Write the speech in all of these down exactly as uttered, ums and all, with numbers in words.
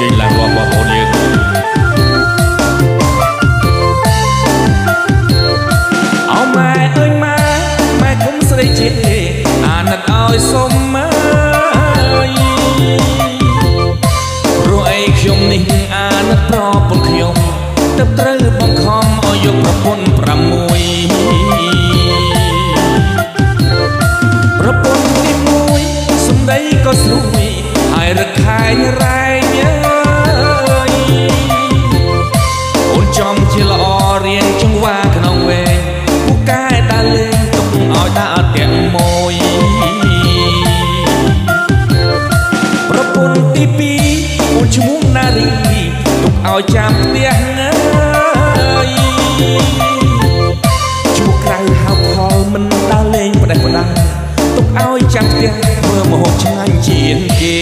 ចេញឡើងបងប្អូនយើងអោម៉ែអើយម៉ែម៉ែគុំស្រីជេអាណិតឲ្យសុំអើយព្រោះអីខ្ញុំនេះអាណិតប្រពន្ធខ្ញុំទៅត្រូវបង្ខំឲ្យយកប្រពន្ធប្រាំមួយប្រពន្ធទីមួយសំដីក៏ស្រួយហើយរកខែងរែងអើយអូនចំជាល្អរៀនចង្វាក្នុងវែងពូកែតាលេងទុកឲ្យតាអត់ទាំងមួយប្រពន្ធទីពីរអូនឈ្មោះណារីទុកឲ្យចាំផ្ទះអើយឈ្មោះក្រៅហៅខលមិនតាលេងផ្ដេសផ្ដាំទុកឲ្យចាំផ្ទះធ្វើម្ហូបឆ្ងាញ់ជាងគេ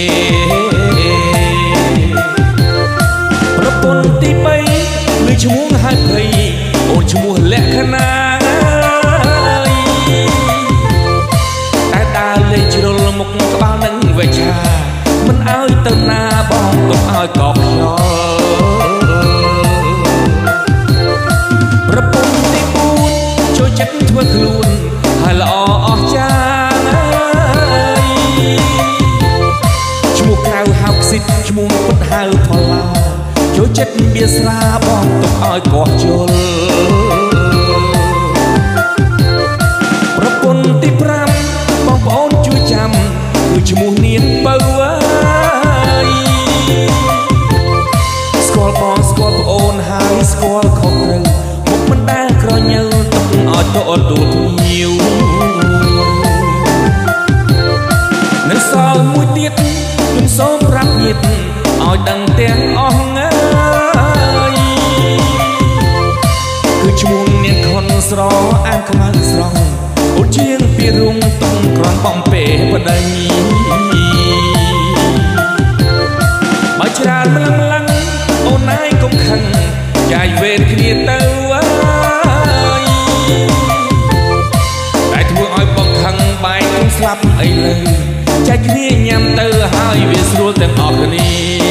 ប្រពន្ធទីបីឬឈ្មោះហៅភ័យអូនឈ្មោះលក្ខណៈតែដើរលេងជ្រុលមុខក្បាលនឹងវិឆាមិនឲ្យទៅណាបងទុកឲ្យកកខ្យល់ប្រពន្ធទីបួនចូលចិត្តធ្វើខ្លួនហើយល្អអស្ចារ្យឈ្មោះក្រៅហៅខ្សិតឈ្មោះពុតហៅផល្លាចូលចិត្តបៀស្រាបងទុកឲ្យកោះជុលប្រពន្ធទីប្រាំបងប្អូនជួយចាំគឺឈ្មោះនាងបើស្គាល់បងស្គាល់ប្អូនហើយស្គាល់ខុសត្រូវមុខមិនដែលក្រញើទុកឲ្យទៅអត់ទូលភ្ញៀវនៅសល់មួយទៀតខ្ញុំសូមប្រាប់ញាតិឲ្យដឹងទាំងអស់អើយគឺឈ្មោះនាងខុនស្រអានខ្មៅស្រងអូនជាងពីរុងទុំក្រំបំពេប្តីបើច្រើនម្លឹងម្លឹងអូនឯងកុំខឹងចាយវេនគ្នាទៅអើយតែធ្វើឲ្យបងខឹងបែកនឹងស្លាប់អីលើចាច់គ្នាញ៉ាំទៅហើយវាស្រួលទាំងអស់គ្នា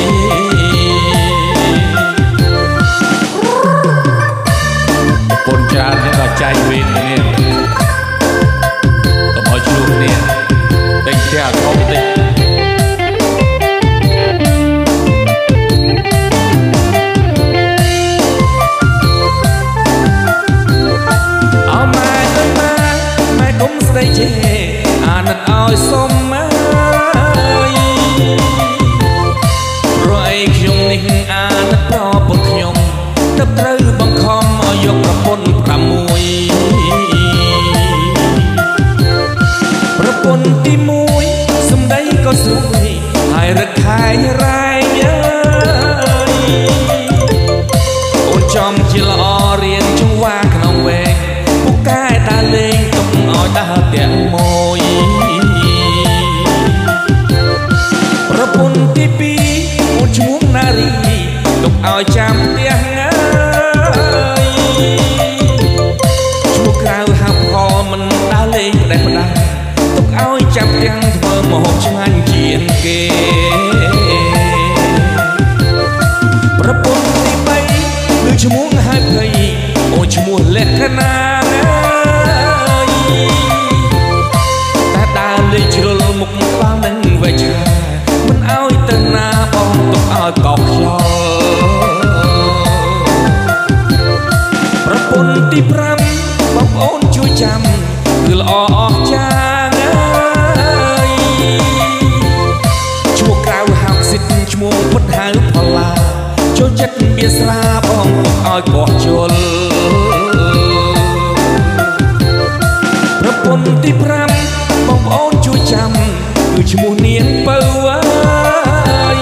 ប៉ុនច្រើននេះក៏ចាច់វេនគ្នាកុំឲ្យឆ្លោះគ្នាតែផ្ទះធំតិចស្រីជេអាណិតឲ្យសុំអើយព្រោះអីខ្ញុំនេះអាណិតប្រពន្ធខ្ញុំទៅត្រូវបង្ខំឲ្យយកប្រពន្ធប្រាំមួយប្រពន្ធទីមួយសំដីក៏ស្រួយហើយរកខែងរែងអើយអូនចំជាល្អរៀនចង្វាក្នុងវែងពូកែតាលេងទុកឲ្យតាទាំងមួយប្រពន្ធទីពីរអូនឈ្មោះណារីទុកឲ្យចាំផ្ទះអើយឈ្មោះក្រៅហៅផលមិនដើរលេងផ្ដេសផ្ដាំទុកឲ្យចាំផ្ទះធ្វើម្ហូបឆ្ងាញ់ជាងគេប្រពន្ធទីបីគឺឈ្មោះហៅភ័យអូនឈ្មោះលក្ខណៈតែដើរលេងជ្រុលមុខក្បាលនឹងវិឆាមិនឲ្យទៅណាបងទុកឲ្យកកខ្យល់ប្រពន្ធទីប្រាំបងប្អូនជួយចាំគឺល្អអស្ចារ្យឈ្មោះក្រៅហៅខ្សិតឈ្មោះពុតហៅផល្លាចូលចិត្តបៀស្រាបងទុកឲ្យកោះជុលប្រពន្ធទីប្រាំបងប្អូនជួយចាំគឺឈ្មោះនាងបើអើយ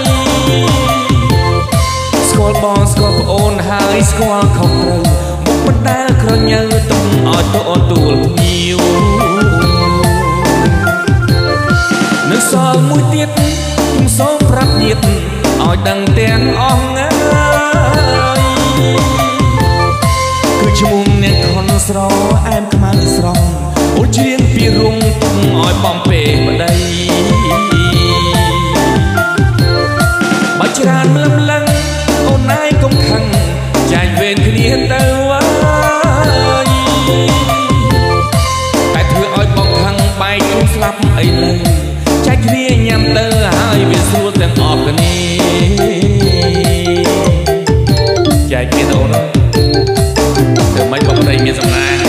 ស្គាល់បងស្គាល់ប្អូនហើយស្គាល់ខុសត្រូវមុខមិនដែលក្រញើទុំឲ្យទៅអត់ទូលភ្ញៀវនៅសល់មួយទៀតខ្ញុំសូមប្រាប់ញាតិឲ្យដឹងទាំងអស់អើយគឺឈ្មោះនាងខុនស្រអែមខ្មៅស្រងអូនជាងពីរុងទុំឲ្យបំពេប្តីបើច្រើនម្លឹមប់អីលើចែកគ្នាញ៉ាំទៅហើយវាស្រួលទាំងអស់គ្នាចែកគ្នាអូនធ្វើម៉េចក៏ប្តីមានសំណាង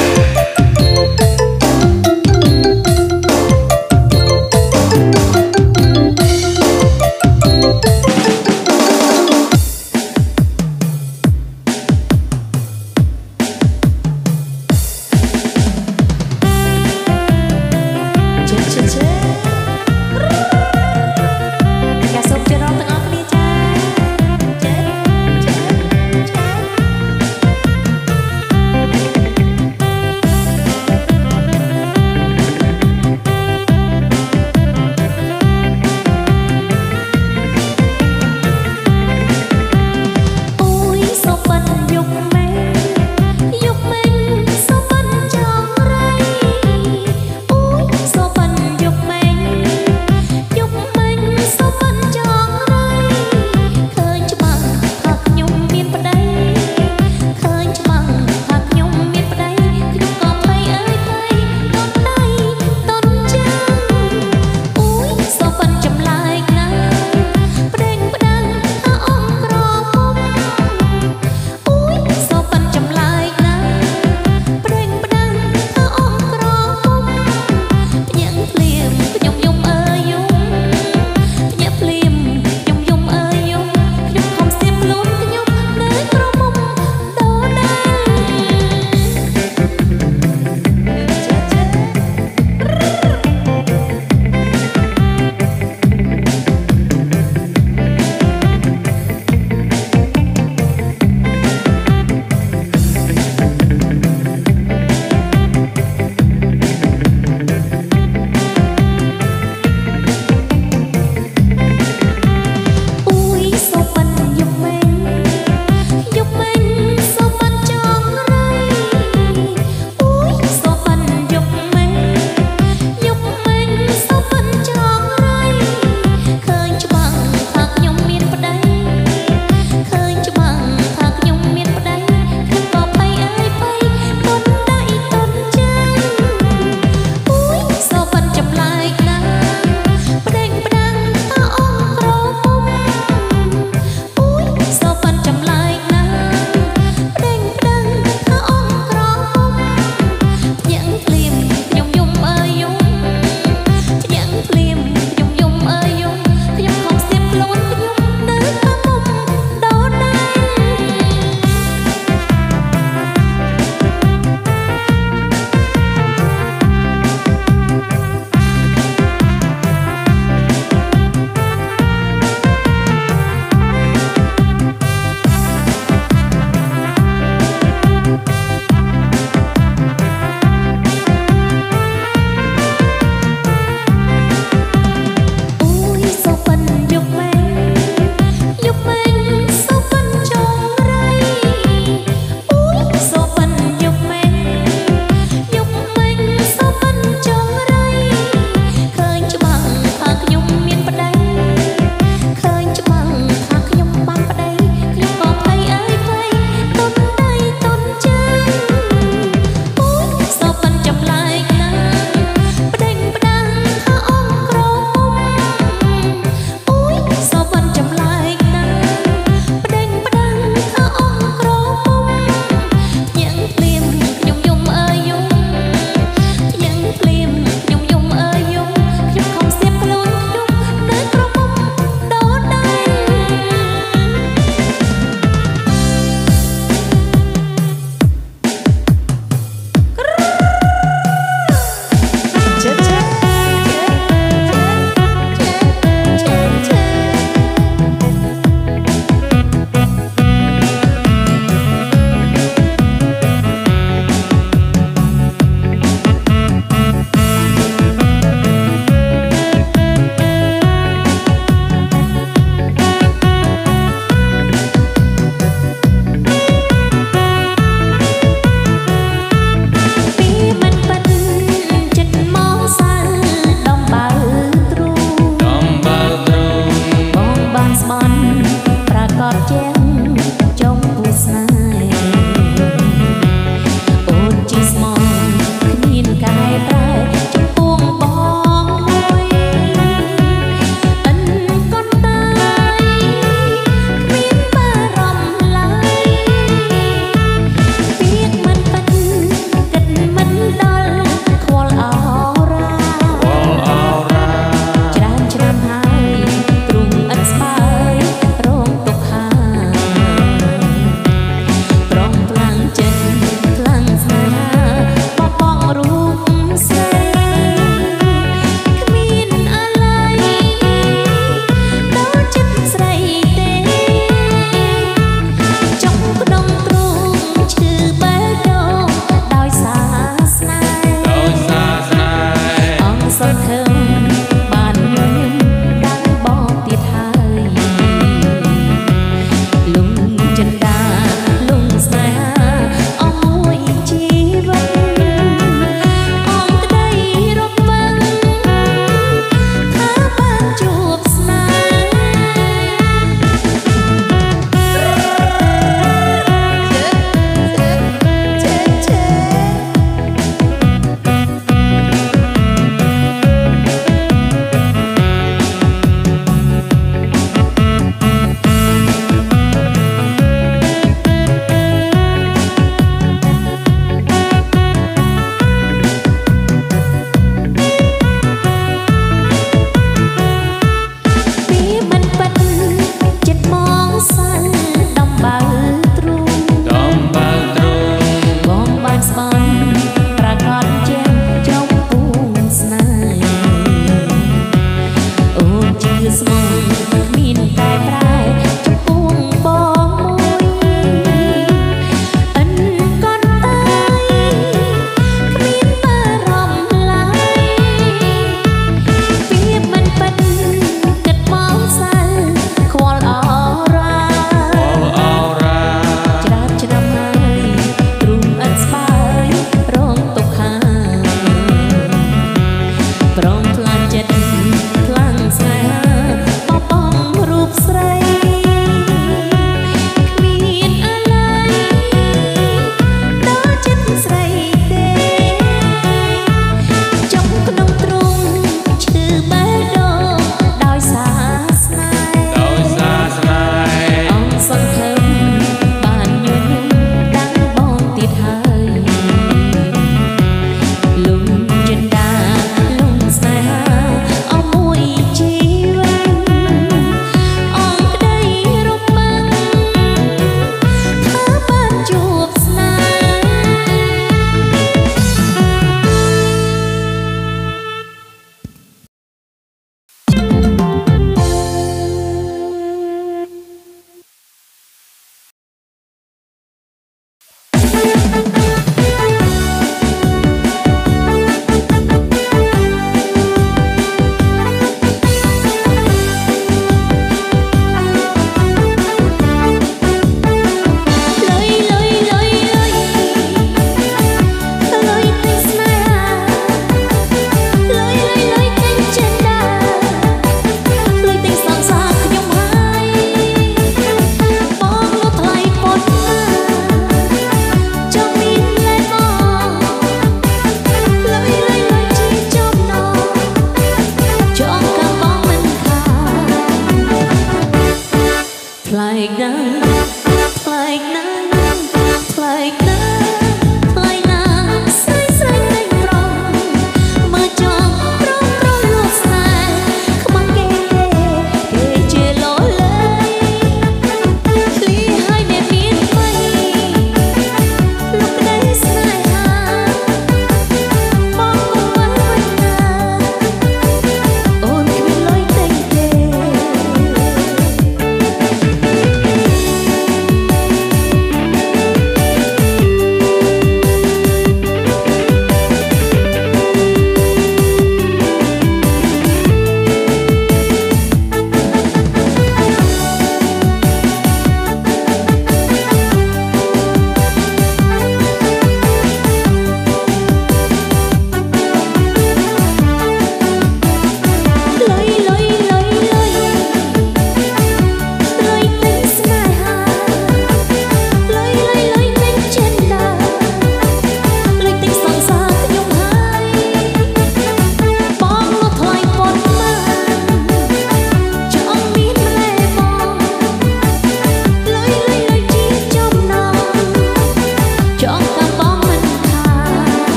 like now, like now, like now.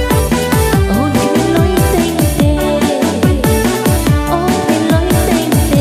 ។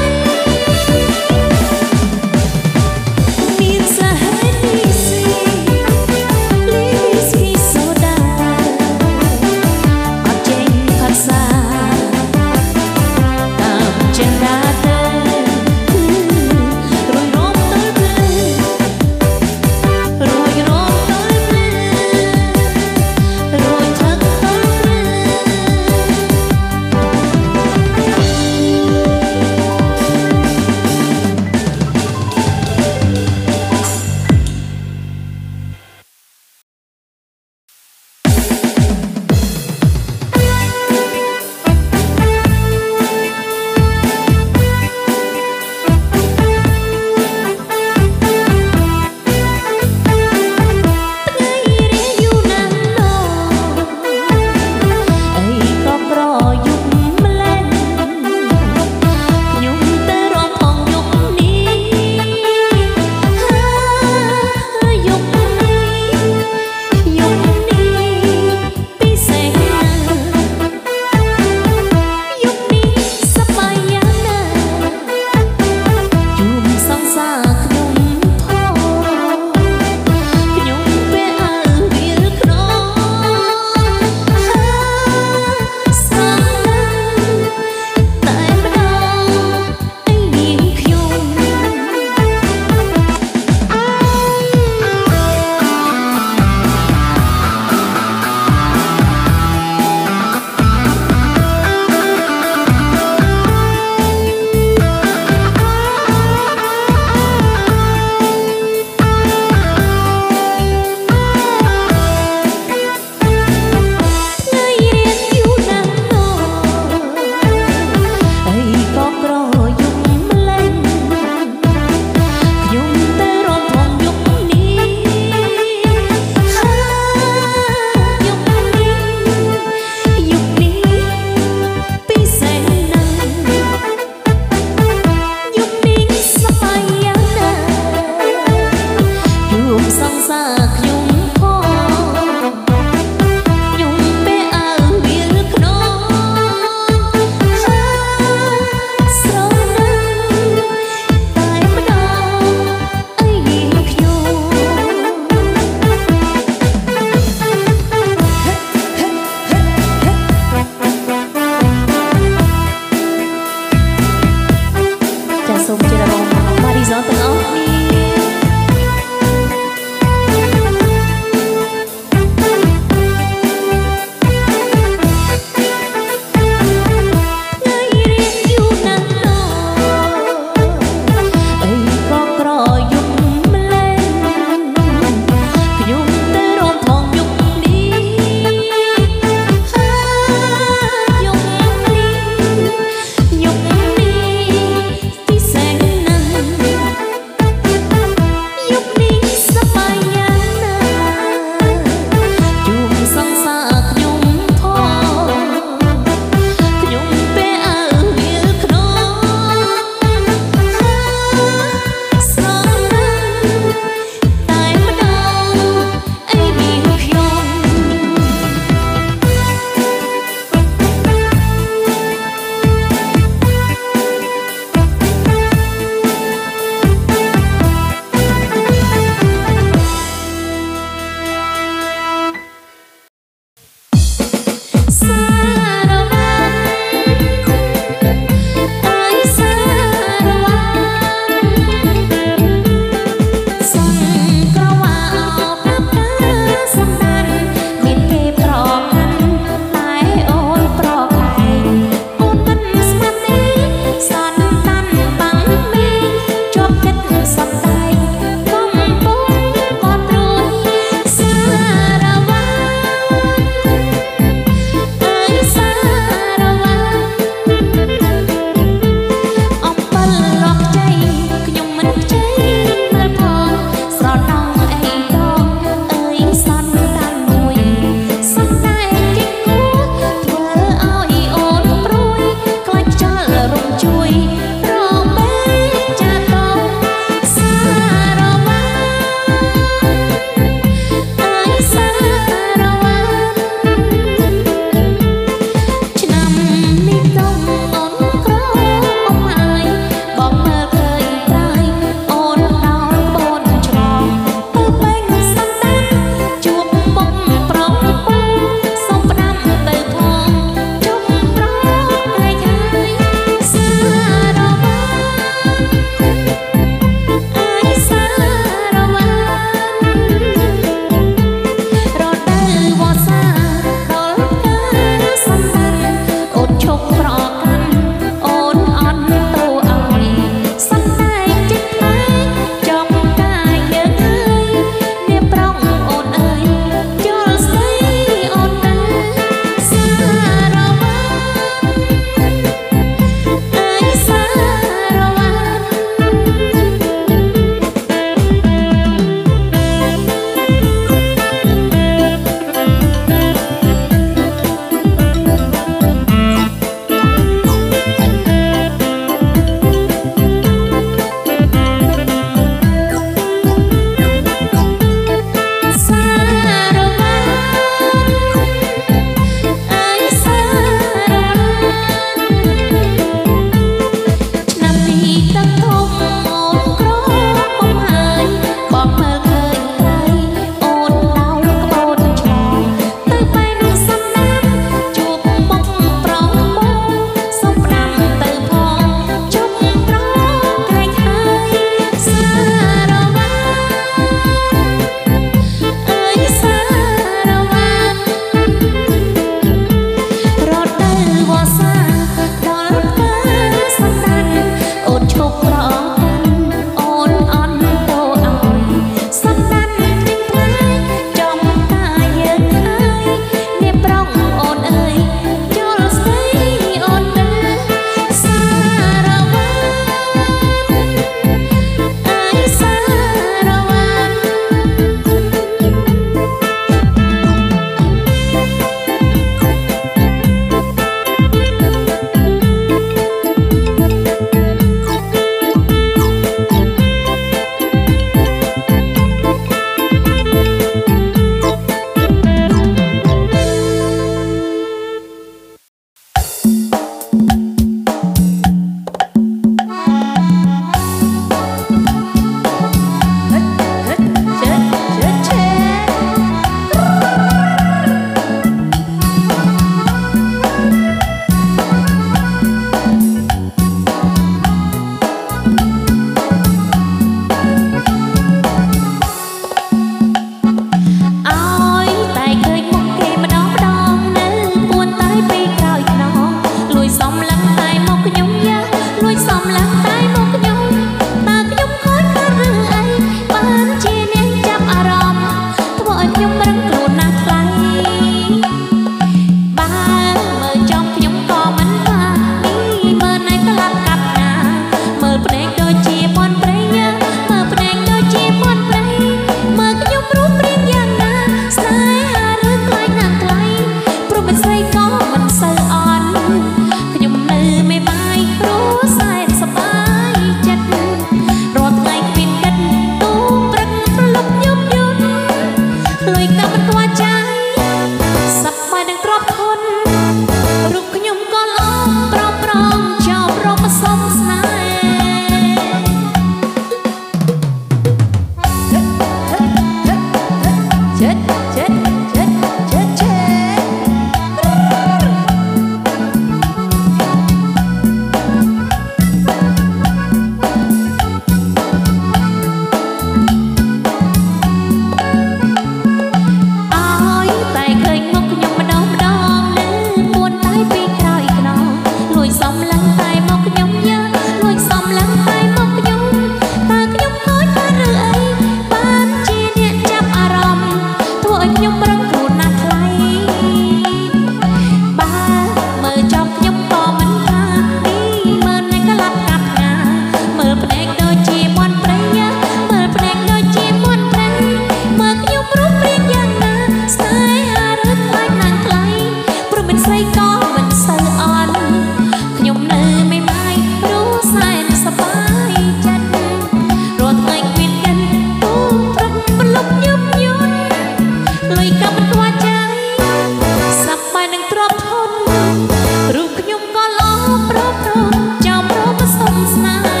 ก็มันเสืออ่อนขยมเนยไม่ไม่รู้แสนสบายจัดรอไทยเวียนกันตู้พรันบรรลุยุบยุนเลยกับมันว่าใจสับไปหนึ่งตรอบทนรูปขยมก็ล้อเพราะเพราะเจ้าเพราะมาสมสนาย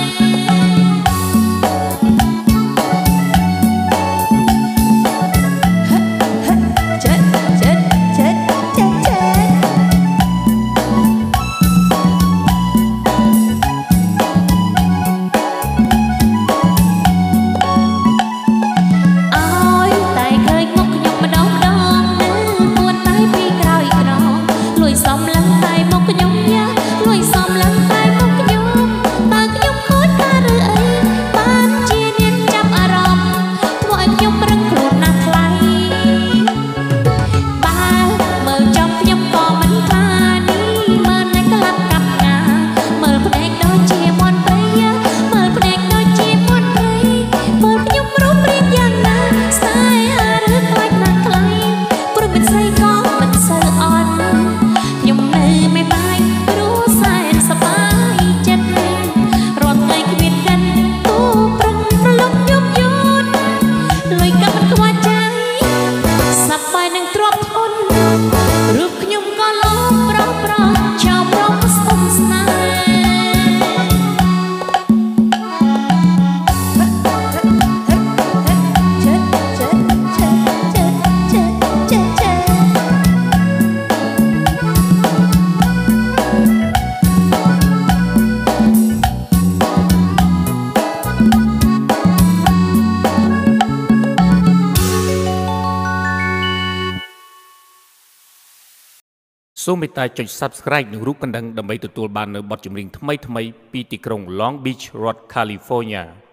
សូមមេត្តាចុច Subscribe និងរូបកណ្ដឹងដើម្បីទទួលបាននូវបទចម្រៀងថ្មីៗពីទីក្រុង Long Beach រដ្ឋ California